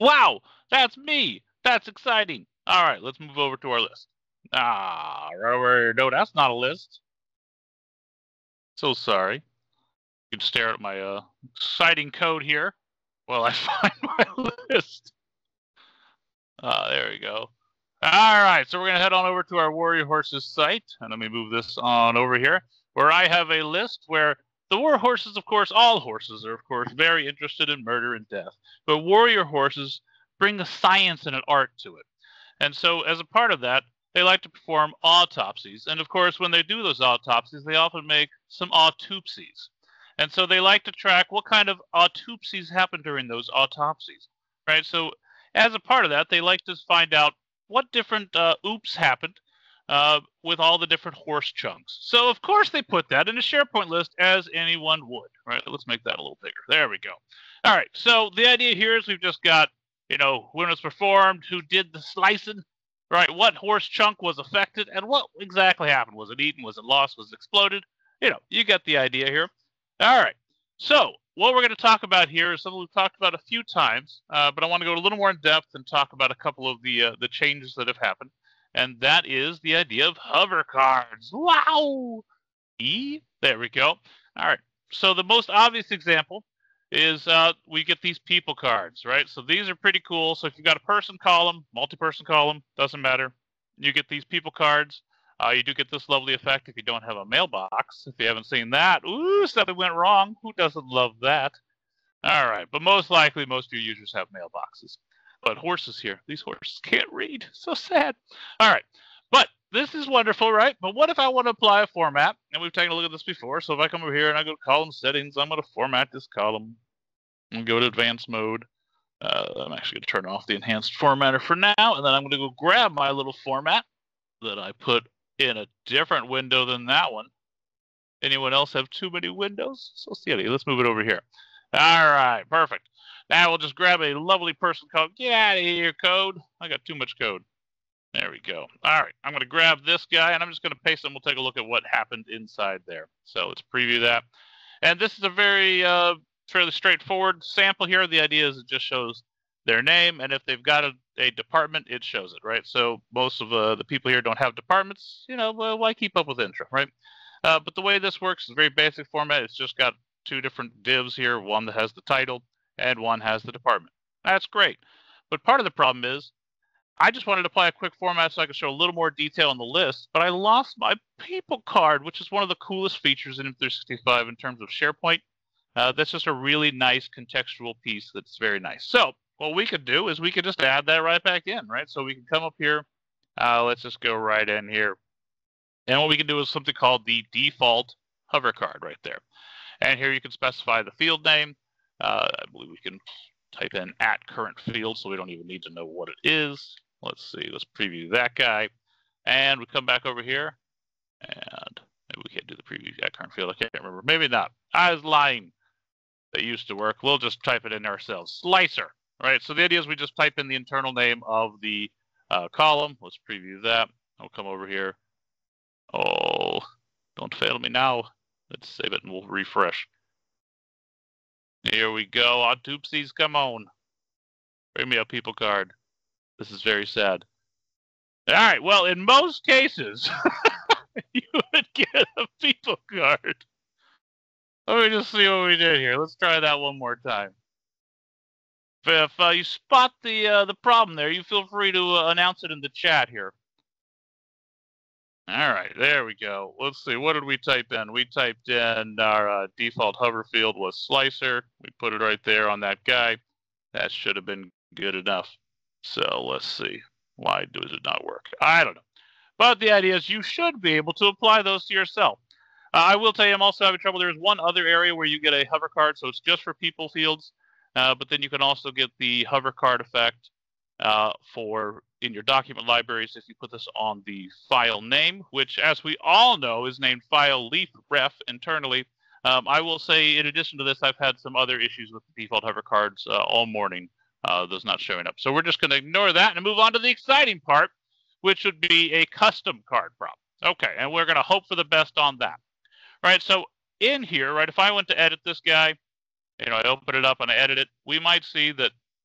Wow, that's me. That's exciting. All right, let's move over to our list. Right over here. No, that's not a list. So sorry. You can stare at my exciting code here while I find my list. There we go. All right, so we're going to head on over to our Warrior Horses site, and let me move this on over here, where I have a list where the Warrior Horses, of course, all horses are, of course, very interested in murder and death, but Warrior Horses bring a science and an art to it. And so as a part of that, they like to perform autopsies, and of course, when they do those autopsies, they often make some autopsies. And so they like to track what kind of autopsies happen during those autopsies, right? So as a part of that, they like to find out what different oops happened with all the different horse chunks. So, of course, they put that in a SharePoint list as anyone would, right? Let's make that a little bigger. There we go. All right, so the idea here is we've just got, when it was performed, who did the slicing, right? What horse chunk was affected, and what exactly happened. Was it eaten? Was it lost? Was it exploded? You get the idea here. All right, so what we're going to talk about here is something we've talked about a few times, but I want to go a little more in depth and talk about a couple of the changes that have happened, and that is the idea of hover cards. Wow! There we go. All right, so the most obvious example is we get these people cards, right? So these are pretty cool. So if you've got a person column, multi-person column, doesn't matter. You get these people cards. You do get this lovely effect if you don't have a mailbox. If you haven't seen that, ooh, something went wrong. Who doesn't love that? All right, but most likely, most of your users have mailboxes. But horses here, these horses can't read. So sad. All right, but this is wonderful, right? But what if I want to apply a format? And we've taken a look at this before. So if I come over here and I go to column settings, I'm going to format this column. I'm going to go to advanced mode. I'm actually going to turn off the enhanced formatter for now. And then I'm going to go grab my little format that I put in a different window than that one. Anyone else have too many windows? So silly. Let's move it over here. All right, perfect. Now we'll just grab a lovely person code. Get out of here, code. I got too much code. There we go. All right, I'm going to grab this guy, and I'm just going to paste him. We'll take a look at what happened inside there. So let's preview that. And this is a very fairly straightforward sample here. The idea is it just shows their name, and if they've got a department, it shows it, right? So most of the people here don't have departments. Well, why keep up with intro, right? But the way this works is a very basic format. It's just got two different divs here, one that has the title and one has the department. That's great. But part of the problem is I just wanted to apply a quick format so I could show a little more detail on the list, but I lost my people card, which is one of the coolest features in M365 in terms of SharePoint. That's just a really nice contextual piece that's very nice. So what we could do is we could just add that right back in, right? So we can come up here. Let's just go right in here. And what we can do is something called the default hover card right there. And here you can specify the field name. I believe we can type in @current field, so we don't even need to know what it is. Let's see. Let's preview that guy. And we come back over here. And maybe we can't do the preview @current field. I can't remember. Maybe not. I was lying. That used to work. We'll just type it in ourselves. Slicer. Right, so the idea is we just type in the internal name of the column. Let's preview that. I'll come over here. Oh, don't fail me now. Let's save it and we'll refresh. Here we go. Autopsies, come on. Bring me a people card. This is very sad. All right, well, in most cases, you would get a people card. Let me just see what we did here. Let's try that one more time. If you spot the problem there, you feel free to announce it in the chat here. All right, there we go. Let's see, what did we type in? We typed in our default hover field was slicer. We put it right there on that guy. That should have been good enough. So let's see. Why does it not work? I don't know. But the idea is you should be able to apply those to yourself. I will tell you I'm also having trouble. There's one other area where you get a hover card, so it's just for people fields. But then you can also get the hover card effect for in your document libraries if you put this on the file name, which, as we all know, is named file leaf ref internally. I will say, in addition to this, I've had some other issues with the default hover cards all morning, those not showing up. So we're just going to ignore that and move on to the exciting part, which would be a custom card prop. Okay, and we're going to hope for the best on that. Right, so in here, right, if I went to edit this guy, I open it up and I edit it, we might see that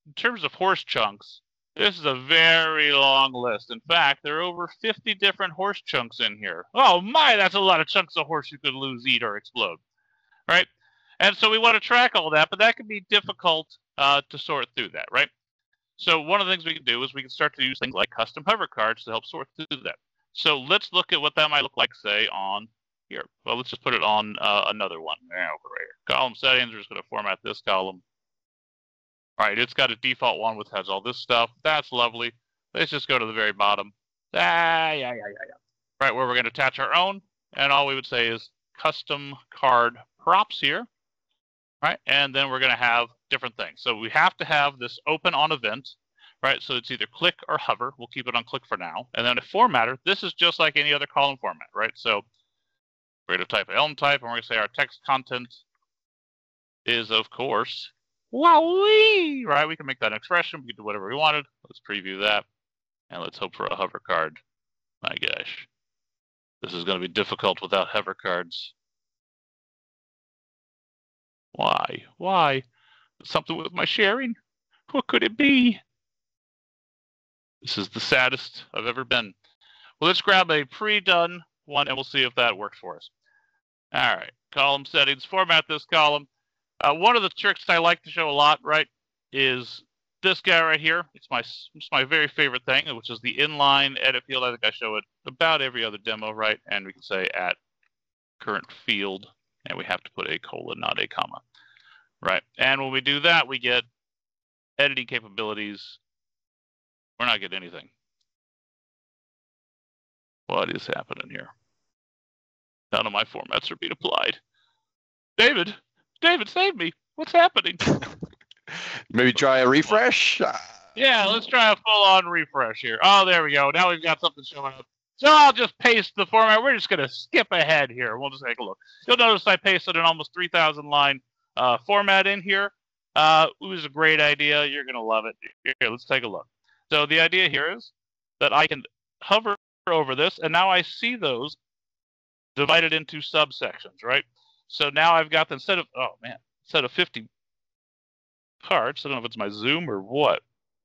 in terms of horse chunks, this is a very long list. In fact, there are over 50 different horse chunks in here. Oh my, that's a lot of chunks of horse you could lose, eat, or explode, right? And so we want to track all that, but that can be difficult to sort through that, right? So one of the things we can do is we can start to use things like custom hover cards to help sort through that. So let's look at what that might look like, say, on here. Well, let's just put it on another one. Over right here. Column settings, we're just going to format this column. All right, it's got a default one which has all this stuff. That's lovely. Let's just go to the very bottom. Right, where we're going to attach our own. And all we would say is custom card props here. Right, and then we're going to have different things. So we have to have this openOnEvent, right? So it's either click or hover. We'll keep it on click for now. And then a formatter, this is just like any other column format, right? So we're going to type Elm type, and we're going to say our text content is, of course, wowee, right? We can make that an expression. We can do whatever we wanted. Let's preview that, and let's hope for a hover card. My gosh, this is going to be difficult without hover cards. Why? Why? Something with my sharing? What could it be? This is the saddest I've ever been. Well, let's grab a pre-done one, and we'll see if that works for us. All right, column settings, format this column. One of the tricks I like to show a lot, right, is this guy right here. It's my very favorite thing, which is the inline edit field. I think I show it about every other demo, right? And we can say at current field, and we have to put a colon, not a comma, right? And when we do that, we get editing capabilities. We're not getting anything. What is happening here? None of my formats are being applied. David, save me. What's happening? Maybe try a refresh? Yeah, let's try a full-on refresh here. Oh, there we go. Now we've got something showing up. So I'll just paste the format. We're just going to skip ahead here. We'll just take a look. You'll notice I pasted an almost 3,000 line format in here. It was a great idea. You're going to love it. Here, let's take a look. So the idea here is that I can hover over this, and now I see those divided into subsections, right? So now I've got, instead of 50 cards, I don't know if it's my zoom or what.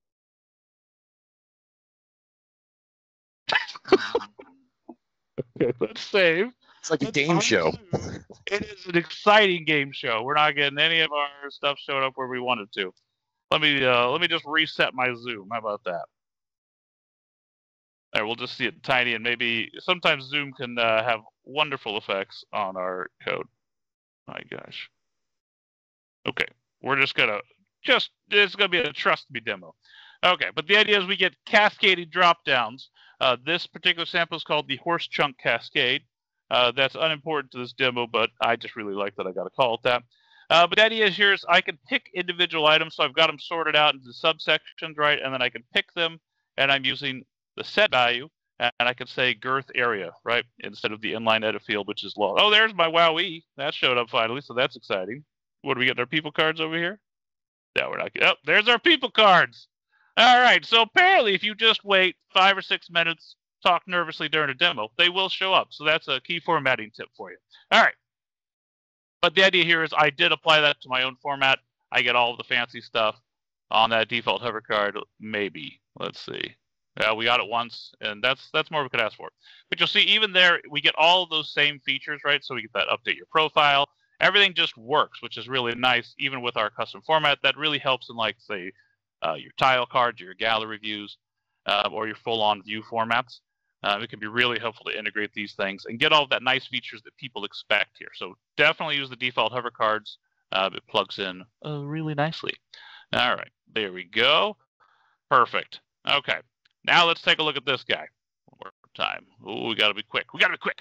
Okay, let's save. It's like a game show. It is an exciting game show. We're not getting any of our stuff showing up where we wanted to. Let me just reset my zoom. How about that? All right, we'll just see it tiny, and maybe sometimes zoom can have wonderful effects on our code. My gosh. Okay, we're just gonna it's gonna be a trust me demo. Okay, but the idea is we get cascading drop downs. This particular sample is called the horse chunk cascade. That's unimportant to this demo, but I just really like that I got to call it that. But the idea here is I can pick individual items, so I've got them sorted out into subsections, right? And then I can pick them, and I'm using the set value, and I can say girth area, right? Instead of the inline edit field, which is long. Oh, there's my wowee. That showed up finally, so that's exciting. What do we get? Our people cards over here? No, we're not. Oh, there's our people cards. All right, so apparently if you just wait 5 or 6 minutes, talk nervously during a demo, they will show up. So that's a key formatting tip for you. All right. But the idea here is I did apply that to my own format. I get all of the fancy stuff on that default hover card. Maybe. Let's see. Yeah, we got it once, and that's more we could ask for. But you'll see even there, we get all of those same features, right? So we get that update your profile. Everything just works, which is really nice, even with our custom format. That really helps in, like, say, your tile cards, your gallery views, or your full-on view formats. It can be really helpful to integrate these things and get all of that nice features that people expect here. So definitely use the default hover cards. It plugs in really nicely. All right, there we go. Perfect. Okay, now let's take a look at this guy one more time. Oh, we got to be quick. We got to be quick.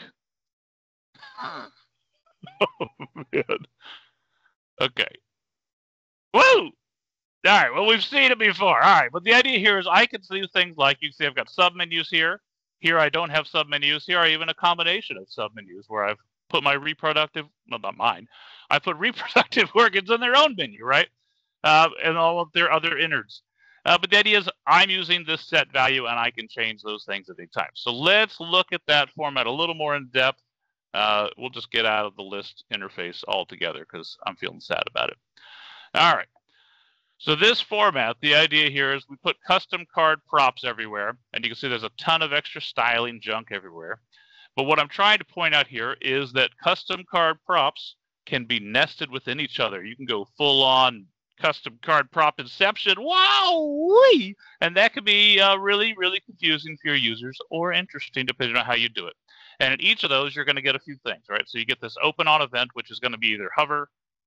Oh, man. Okay. Woo! All right, well, we've seen it before. All right, but the idea here is I can do things like, you can see I've got submenus here. Here I don't have submenus. Here I even a combination of submenus where I've put my reproductive, well, not mine. I put reproductive organs in their own menu, right? And all of their other innards. But the idea is I'm using this set value, and I can change those things at any time. So let's look at that format a little more in depth. We'll just get out of the list interface altogether because I'm feeling sad about it. All right. So this format, the idea here is we put custom card props everywhere, and you can see there's a ton of extra styling junk everywhere. But what I'm trying to point out here is that custom card props can be nested within each other. You can go full on custom card prop inception. Wow! And that can be really, really confusing for your users or interesting depending on how you do it. And in each of those, you're going to get a few things, right? So you get this openOnEvent, which is going to be either hover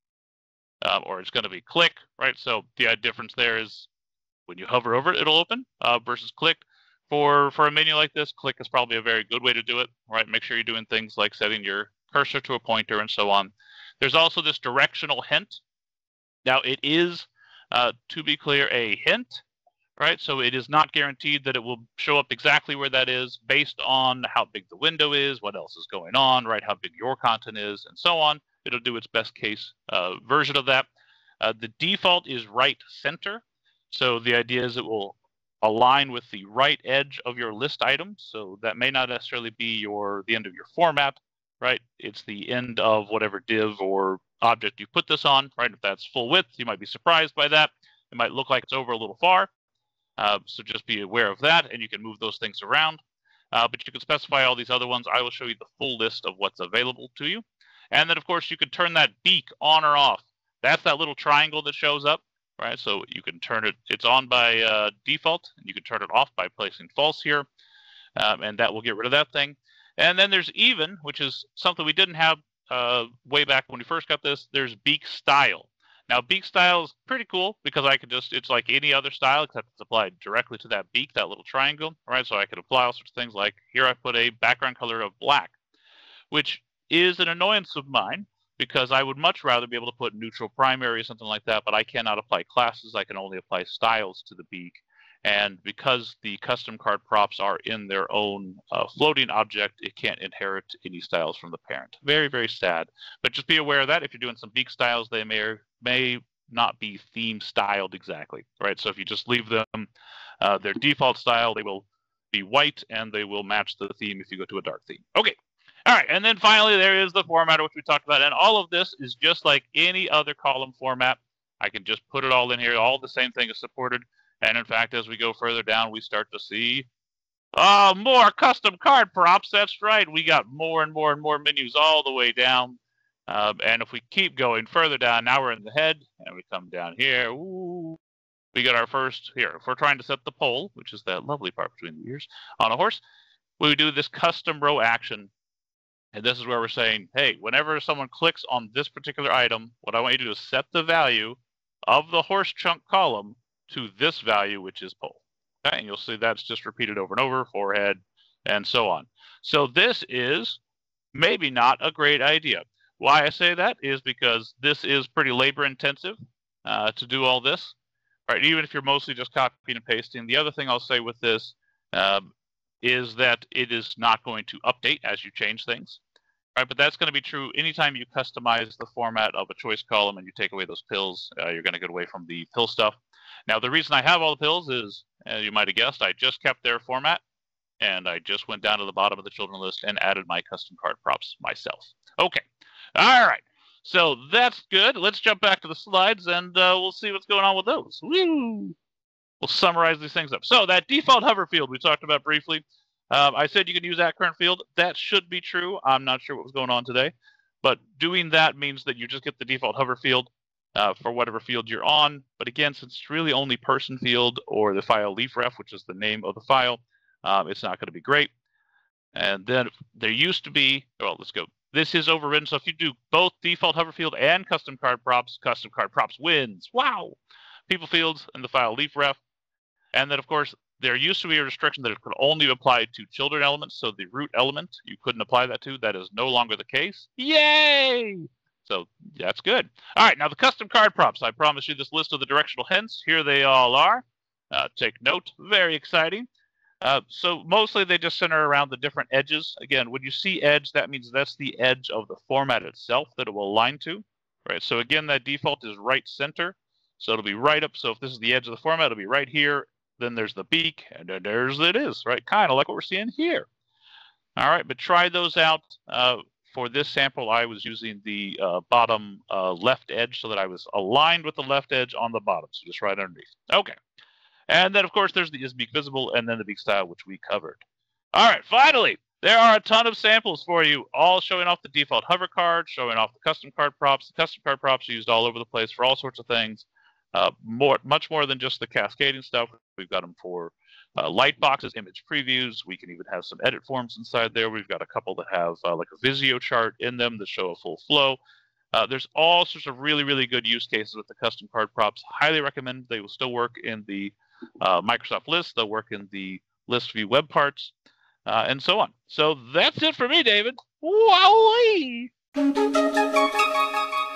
or it's going to be click, right? So the difference there is when you hover over it, it'll open versus click. For a menu like this, click is probably a very good way to do it, right? Make sure you're doing things like setting your cursor to a pointer and so on. There's also this directional hint. Now, it is, to be clear, a hint, right? So it is not guaranteed that it will show up exactly where that is based on how big the window is, what else is going on, right? How big your content is, and so on. It'll do its best case version of that. The default is right center. So the idea is it will align with the right edge of your list item. So that may not necessarily be the end of your format, right? It's the end of whatever div or object you put this on, right? If that's full width, you might be surprised by that. It might look like it's over a little far. So just be aware of that, and you can move those things around. But you can specify all these other ones. I will show you the full list of what's available to you. And then, of course, you can turn that beak on or off. That's that little triangle that shows up, right? So you can turn it, it's on by default, and you can turn it off by placing false here, and that will get rid of that thing. And then there's even, which is something we didn't have way back when we first got this. There's beakStyle. Now, beakStyle is pretty cool because I could it's like any other style except it's applied directly to that beak, that little triangle, right? So I could apply all sorts of things like here I put a background color of black, which is an annoyance of mine because I would much rather be able to put neutral primary or something like that, but I cannot apply classes. I can only apply styles to the beak. And because the custom card props are in their own floating object, it can't inherit any styles from the parent. Very, very sad. But just be aware of that. If you're doing some beak styles, they may not be theme styled exactly, right? So if you just leave them their default style, they will be white and they will match the theme if you go to a dark theme. Okay. All right, and then finally there is the formatter, which we talked about, and all of this is just like any other column format. I can just put it all in here. All the same thing is supported, and in fact, as we go further down, we start to see more custom card props. That's right. We got more and more and more menus all the way down, and if we keep going further down, now we're in the head, and we come down here. Ooh, we got our first here. If we're trying to set the pole, which is that lovely part between the ears on a horse, we do this custom row action. And this is where we're saying, hey, whenever someone clicks on this particular item, what I want you to do is set the value of the horse chunk column to this value, which is pole. Okay, and you'll see that's just repeated over and over, forehead, and so on. So this is maybe not a great idea. Why I say that is because this is pretty labor intensive to do all this, right? Even if you're mostly just copying and pasting. The other thing I'll say with this is that it is not going to update as you change things, right? But that's going to be true anytime you customize the format of a choice column and you take away those pills. You're going to get away from the pill stuff. Now, the reason I have all the pills is, as you might have guessed, I just kept their format, and I just went down to the bottom of the children list and added my custom card props myself. Okay, all right. So that's good. Let's jump back to the slides, and we'll see what's going on with those. Woo! We'll summarize these things up. So that default hover field we talked about briefly. I said you can use that current field. That should be true. I'm not sure what was going on today. But doing that means that you just get the default hover field for whatever field you're on. But again, since it's really only person field or the file leafref, which is the name of the file, it's not going to be great. And then there used to be, well, let's go. This is overridden. So if you do both default hover field and custom card props wins. Wow. People fields and the file leafref. And then, of course, there used to be a restriction that it could only apply to children elements. So the root element, you couldn't apply that to. That is no longer the case. Yay! So that's good. All right, now the custom card props. I promised you this list of the directional hints. Here they all are. Take note. Very exciting. So mostly they just center around the different edges. Again, when you see edge, that means that's the edge of the format itself that it will align to. Right. So again, that default is right center. So it'll be right up. So if this is the edge of the format, it'll be right here. Then there's the beak, and then there's it is, right? Kind of like what we're seeing here. All right, but try those out for this sample, I was using the bottom left edge so that I was aligned with the left edge on the bottom, so just right underneath. Okay. And then, of course, there's the is beak visible and then the beak style, which we covered. All right, finally, there are a ton of samples for you, all showing off the default hover card, showing off the custom card props. The custom card props are used all over the place for all sorts of things, much more than just the cascading stuff. We've got them for light boxes, image previews. We can even have some edit forms inside there. We've got a couple that have like a Visio chart in them that show a full flow. There's all sorts of really, really good use cases with the custom card props. Highly recommend. They will still work in the Microsoft List. They'll work in the List View web parts, and so on. So that's it for me, David. Wowee!